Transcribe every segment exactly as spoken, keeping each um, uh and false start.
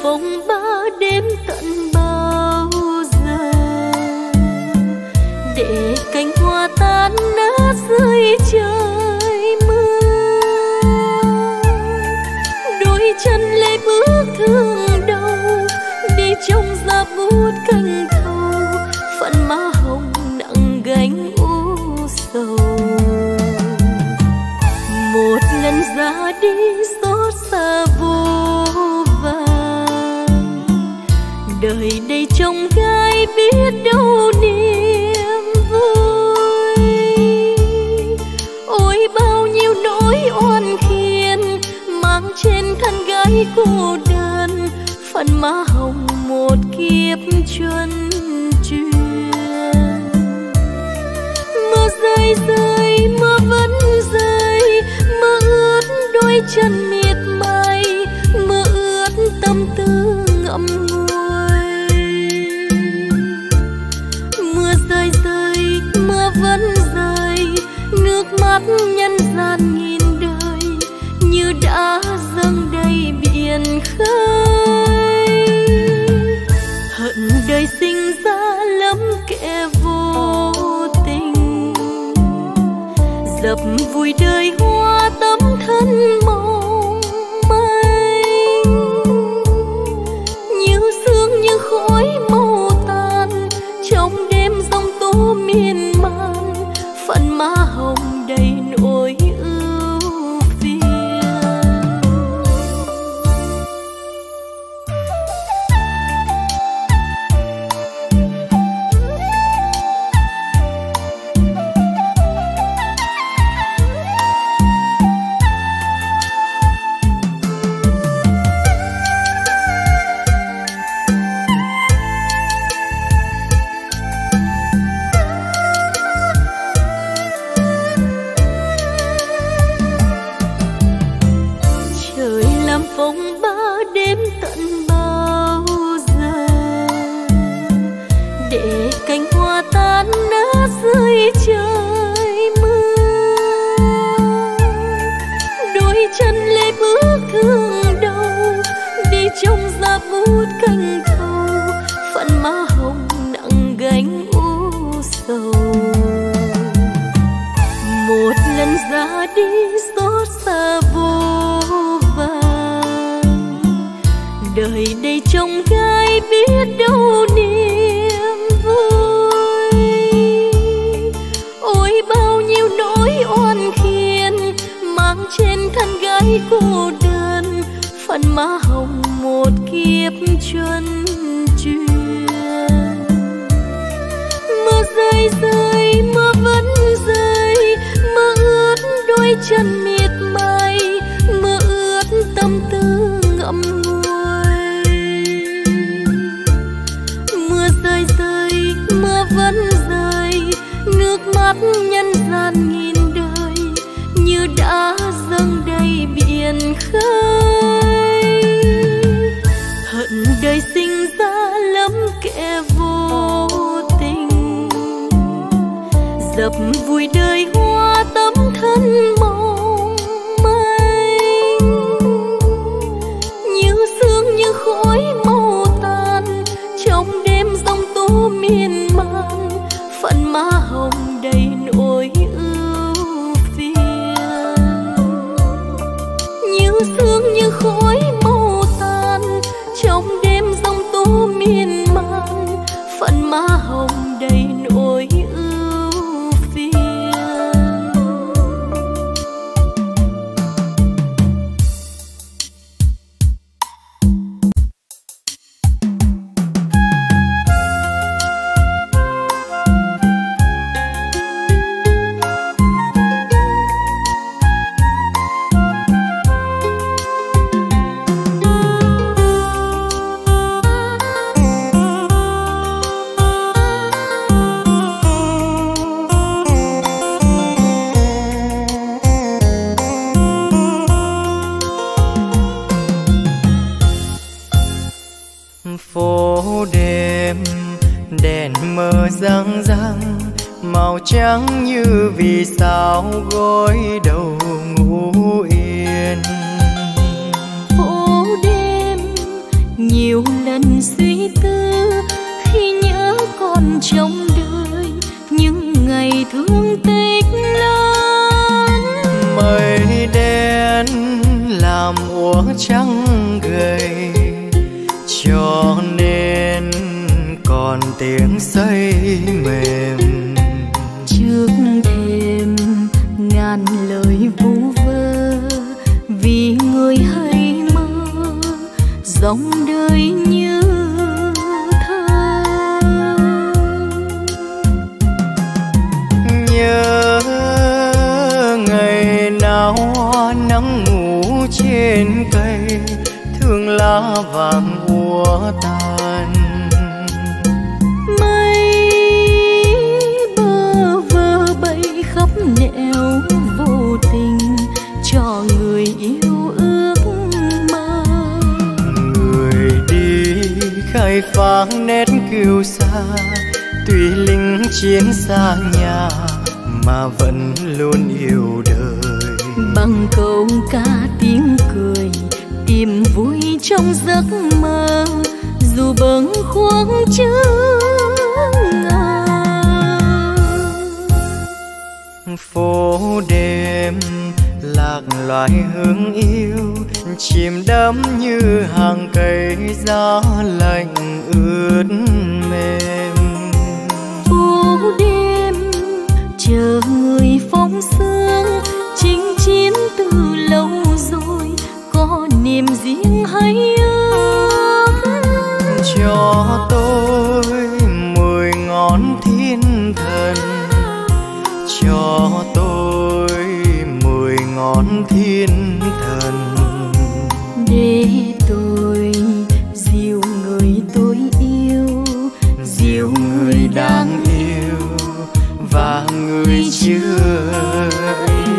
phong ba đêm tận bao giờ, để cánh hoa tan nát dưới trời mưa. Đôi chân lê bước thương đầu, đi trong giá bút cành thầu, phận má hồng nặng gánh u sầu. Một lần ra đi xót xa vô vàn, đời đây trông gai biết đâu niềm vui. Ôi bao nhiêu nỗi oan khiên mang trên thân gái cô đơn, phận má hồng một kiếp chuân truyền. Mưa rơi rơi mưa vẫn rơi, mưa ướt đôi chân miệt mài, mưa ướt tâm tư ngậm ngùi. Mưa rơi rơi mưa vẫn rơi, nước mắt nhân gian nghìn đời như đã dâng đầy biển khơi. Hận đời sinh ra lắm kẻ vô tình, dập vùi đời hoa tấm thân mong manh. Như sương như khói màu tàn, trong đêm giông tố miên man, phận má hồng đầy nỗi ưu phiền. Phong ba đêm tận bao giờ, để cánh hoa tan nát dưới trời mưa. Đôi chân lê bước thương đầu, đi trong giá bút cành thầu, phận má hồng nặng gánh u sầu. Một lần ra đi xót xa vô vàn, đời đây trông gai biết đâu niềm vui. Ôi bao nhiêu nỗi oan khiên mang trên thân gái cô đơn, phận má hồng một kiếp chuân truyền. Mưa rơi rơi mưa vẫn rơi, mưa ướt đôi chân miệt mài, mưa ướt tâm tư ngậm ngùi. Mưa rơi rơi mưa vẫn rơi, nước mắt nhân gian nghìn đời như đã dâng đầy biển khơi. Hận đời sinh ra lắm kẻ vô tình, dập vùi đời hoa tấm thân mong manh. Như sương như khói màu tàn, trong đêm giông tố miên man, phận má hồng đầy nỗi ưu phiền. Như sương như khói màu tàn, trong đêm giông tố miên man, phận má hồng đầy nỗi ưu phiền. Phố đêm đèn mờ răng răng, màu trắng như vì sao gối đầu ngủ yên. Phố đêm nhiều lần suy tư khi nhớ còn trong đời những ngày thương tích lớn. Mây đen làm úa trắng gầy, cho nên còn tiếng xây mềm. Trước thềm ngàn lời vu vơ, vì người hay mơ dòng đời như thơ. Nhớ ngày nào hoa nắng ngủ trên cây, thương lá vàng úa tàn. Mây bơ vơ bay khắp nẻo vô tình cho người yêu ước mơ. Người đi khai phá nét kiêu sa, tuy lính chiến xa nhà mà vẫn luôn yêu đời. Bằng câu ca tiếng cười tìm vui trong giấc mơ, dù bâng khuâng chớ ngờ. Phố đêm lạc loài hương yêu, chìm đắm như hàng cây gió lạnh ướt mềm. Phố đêm chờ người phóng sương, chinh chiến từ lâu rồi, có niềm riêng hay ước. Cho tôi mười ngón thiên thần, cho tôi mười ngón thiên thần, để tôi dìu người tôi yêu, dìu người đang yêu và người chưa yêu.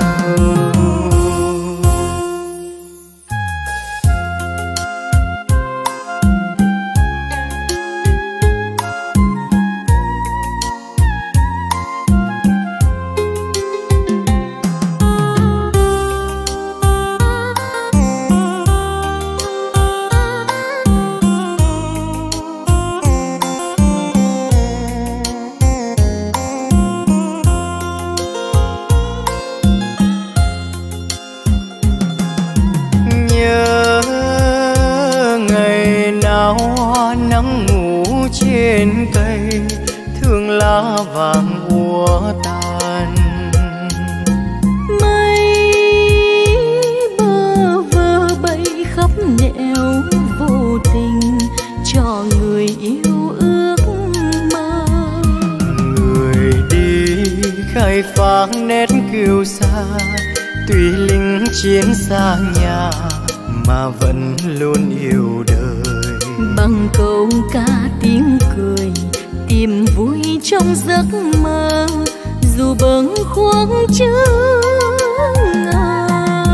Trên cây thương lá vàng úa tàn. Mây bơ vơ bay khắp nẻo vô tình cho người yêu ước mơ. Người đi khai phá nét kiêu sa, tuy lính chiến xa nhà mà vẫn luôn yêu đời. Bằng câu ca tiếng cười tìm vui trong giấc mơ, dù bâng khuâng chớ ngờ.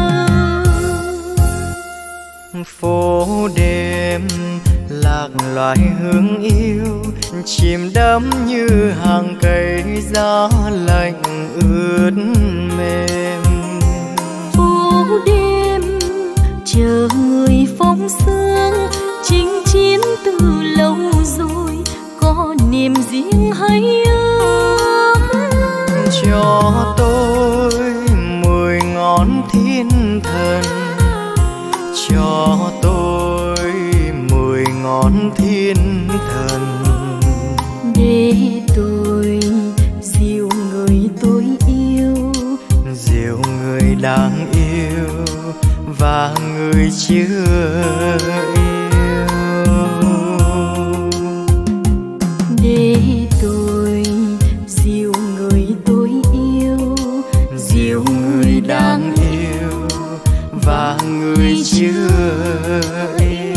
Phố đêm lạc loài hương yêu, chìm đắm như hàng cây gió lạnh ướt mềm. Phố đêm chờ người phóng sương, chinh chiến từ lâu rồi, có niềm riêng hay ước. Cho tôi mười ngón thiên thần, cho tôi mười ngón thiên thần, để tôi dìu người tôi yêu, dìu người đang yêu và người chưa yêu. Để tôi dìu người tôi yêu, dìu người đang yêu và người chưa yêu.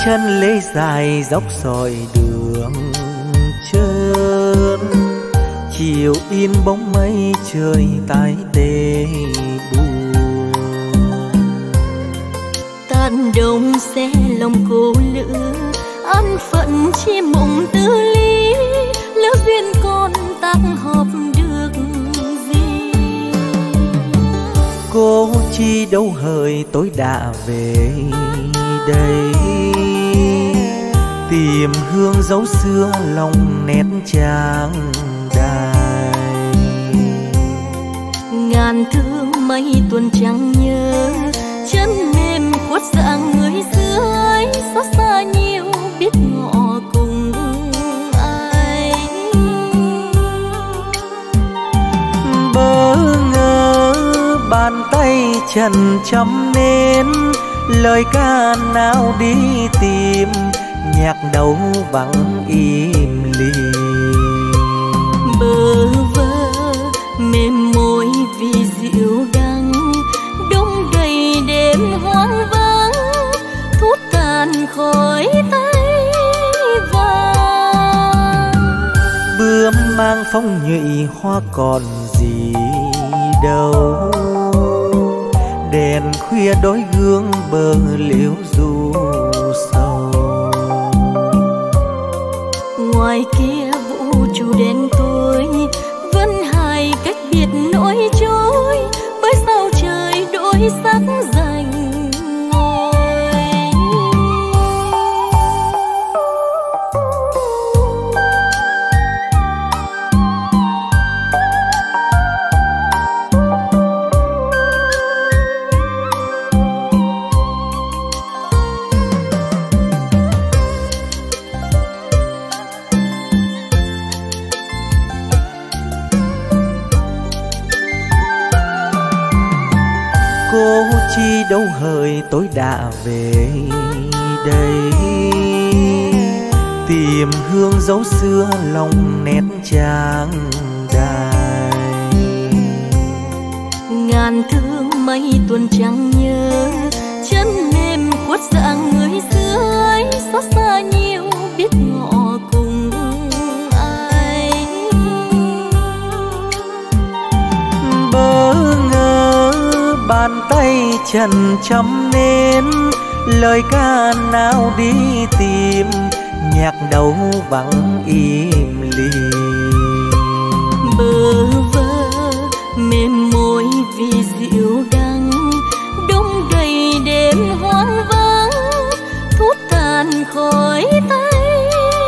chân lê dài dốc sỏi đường trơn, chiều in bóng mây trời tái tê buồn. Tàn đông xe lòng cô lữ, an phận chi mộng tư lý, lỡ duyên con tác hợp được gì. Cô chi đâu hời tối đã về đây, tìm hương dấu xưa lòng nét trang đài. Ngàn thương mây tuần trăng nhớ, chân mềm khuất dạng người dưới, xót xa nhiều biết ngọ cùng ai. Bỡ ngỡ bàn tay trần chấm nên, lời ca nào đi tìm, nhạc đầu vắng im lìm. Bơ vơ mềm môi vì dịu đắng, đông đầy đêm hoang vắng, thút tàn khỏi tay vàng. Bướm mang phong nhụy hoa còn gì đâu, đèn khuya đôi gương bờ liễu du sầu. Ngoài kia vũ trụ đen tối, vẫn hai cách biệt nỗi trôi, bởi sao trời đổi sắc dành ngôi. Cô chi đâu hời tối đã về đây, tìm hương dấu xưa lòng nét trang đài. Ngàn thương mây tuần trăng nhớ, chân mềm khuất dạng người dưới, xót xa nhiều biết ngọ cùng ai. Bỡ ngỡ bàn tay trần chấm nên, lời ca nào đi tìm, nhạc đầu vắng im lìm. Bơ vơ mềm môi vì dịu đắng, đông đầy đêm hoang vắng, thút tàn khỏi tay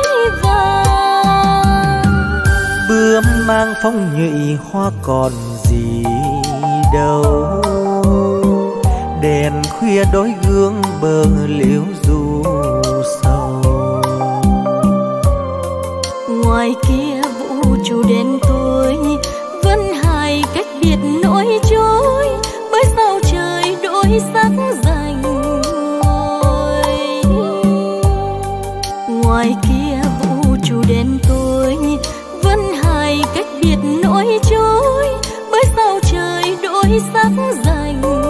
vàng. Bướm mang phong nhụy hoa còn gì đâu, đèn khuya đôi gương bờ liễu du sầu. Ngoài kia vũ trụ đen tối, vẫn hai cách biệt nỗi trôi, bởi sao trời đổi sắc dành ngôi. Ngoài kia vũ trụ đen tối, vẫn hai cách biệt nỗi trôi, bởi sao trời đổi sắc dành ngôi.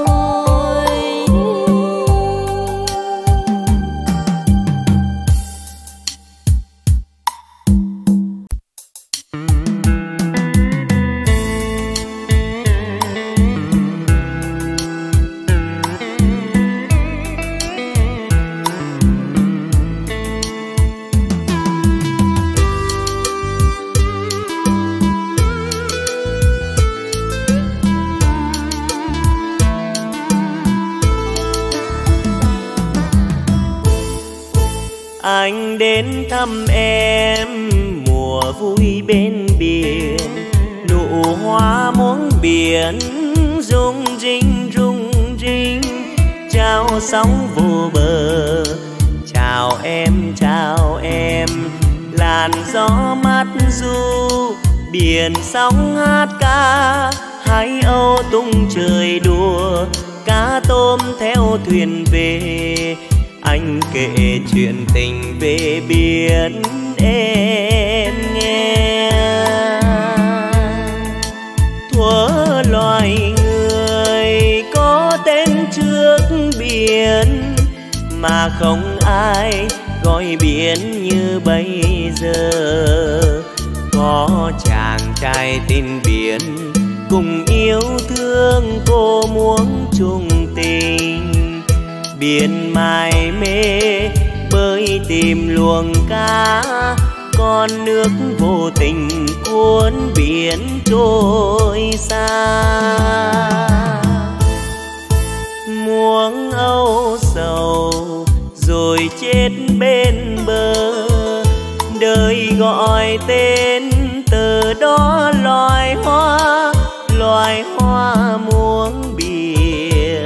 Anh đến thăm em mùa vui bên biển, nụ hoa muống biển rung rinh rung rinh, chào sóng vô bờ, chào em chào em, làn gió mát du biển sóng hát ca, hái âu tung trời đùa, cá tôm theo thuyền về. Anh kể chuyện tình về biển em nghe. Thuở loài người có tên trước biển, mà không ai gọi biển như bây giờ. Có chàng trai tên biển cùng yêu thương cô muốn chung tình. Biển mải mê bơi tìm luồng cá, con nước vô tình cuốn biển trôi xa. Muống âu sầu rồi chết bên bờ, đời gọi tên từ đó loài hoa, loài hoa muống biển.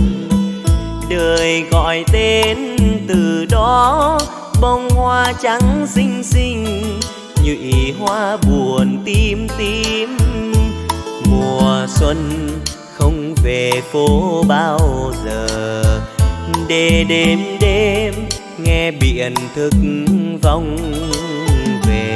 Đời gọi tên từ đó bông hoa trắng xinh xinh, nhụy hoa buồn tím tím. Mùa xuân không về phố bao giờ, để đêm đêm nghe biển thức vọng về.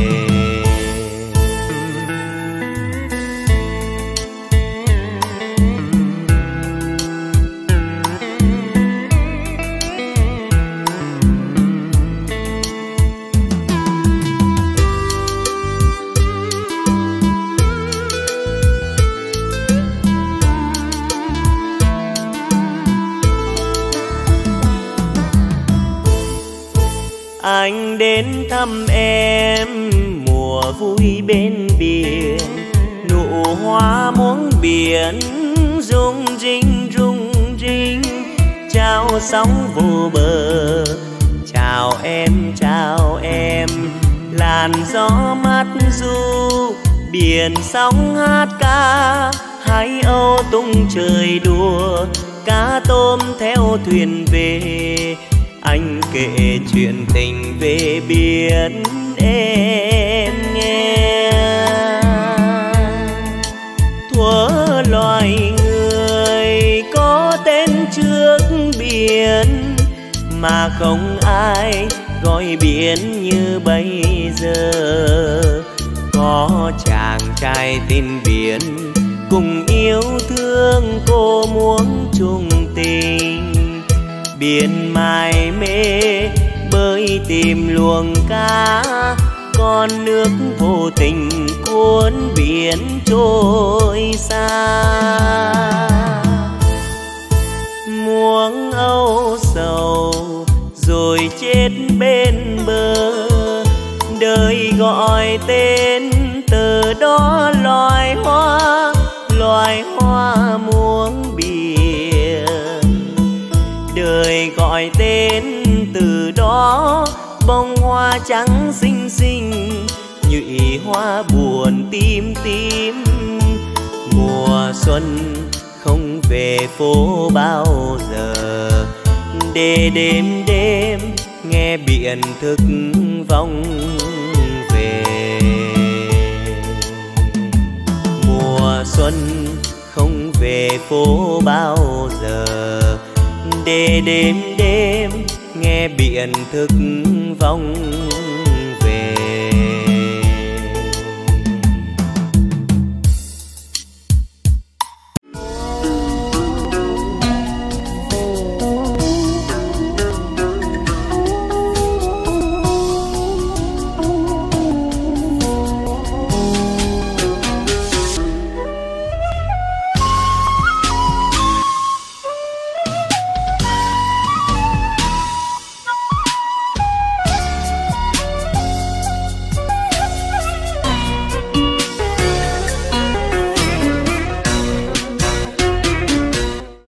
Anh đến thăm em mùa vui bên biển, nụ hoa muống biển rung rinh rung rinh. Chào sóng vô bờ, chào em chào em, làn gió mát du biển sóng hát ca. Hai âu tung trời đùa, cá tôm theo thuyền về. Anh kể chuyện tình về biển em nghe. Thuở loài người có tên trước biển, mà không ai gọi biển như bây giờ. Có chàng trai tên biển cùng yêu thương cô muốn chung tình. Biển mải mê bơi tìm luồng cá, con nước vô tình cuốn biển trôi xa. Muống âu sầu rồi chết bên bờ, đời gọi tên từ đó loài hoa, loài hoa muống biển. Đời gọi tên từ đó bông hoa trắng xinh xinh, nhụy hoa buồn tím tím. Mùa xuân không về phố bao giờ, để đêm đêm nghe biển thức vọng về. Mùa xuân không về phố bao giờ, để đêm đêm nghe biển thức vọng